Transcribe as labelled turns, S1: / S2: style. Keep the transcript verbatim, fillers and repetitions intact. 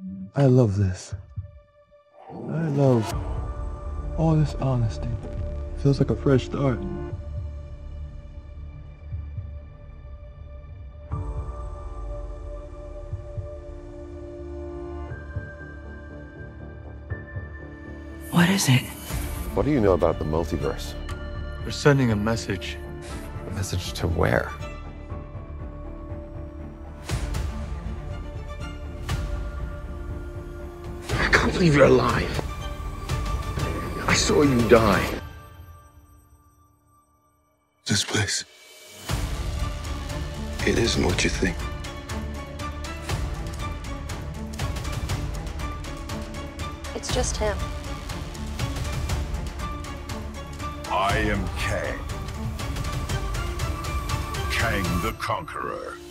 S1: I love this. I love all this honesty. Feels like a fresh start.
S2: What is it?
S3: What do you know about the multiverse?
S1: We're sending a message.
S3: A message to where?
S4: I can't believe you're alive. I saw you die.
S5: This place, it isn't what you think.
S6: It's just him.
S7: I am Kang. Kang the Conqueror.